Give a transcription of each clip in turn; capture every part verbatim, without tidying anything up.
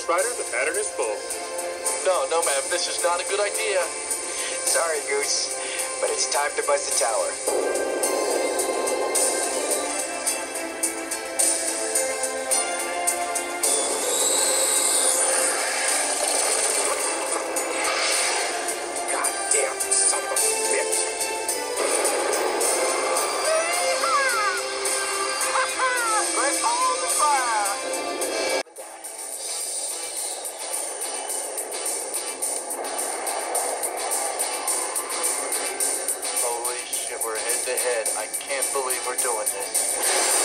Ghost Rider, the pattern is full. No, no, ma'am. This is not a good idea. Sorry, Goose, but it's time to buzz the tower. We're head to head. I can't believe we're doing this.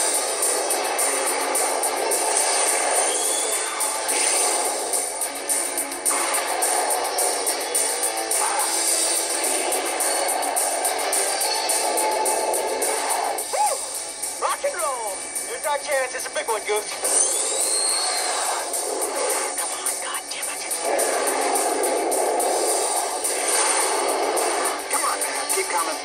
Woo! Rock and roll! Here's our chance. It's a big one, Goose. Come on, God damn it. Come on, man. Keep coming.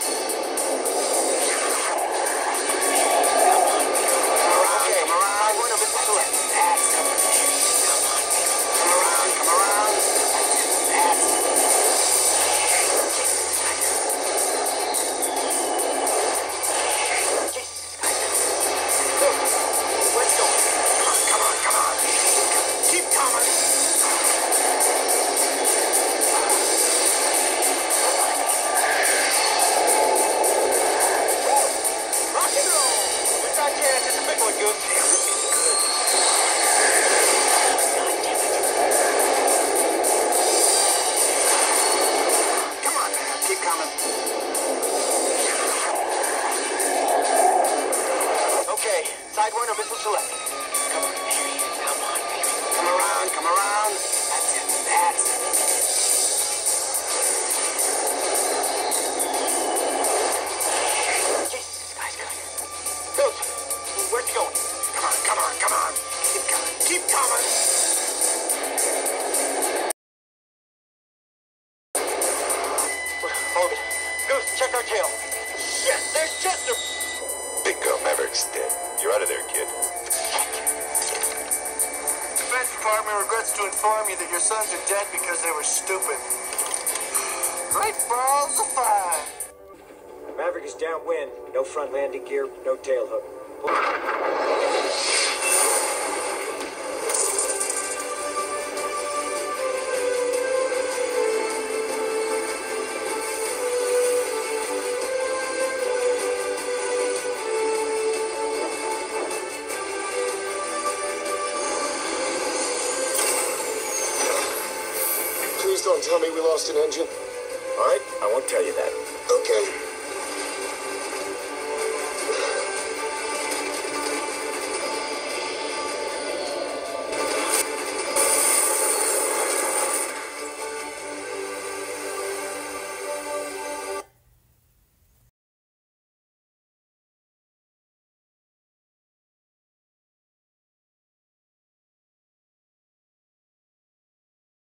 Side one or missile select. Come on, baby. Come on, baby. Come around, come around. That's it. That's it. Jesus, guy's good. Goose, where's he going? Come on, come on, come on. Keep coming. Keep coming. Hold it. Goose, check our tail. Shit, there's Chester. Bingo, Maverick's dead. You're out of there, kid. Defense Department regrets to inform you that your sons are dead because they were stupid. Great balls of fire. Maverick is downwind. No front landing gear, no tail hook. Please don't tell me we lost an engine. All right, I won't tell you that. Okay.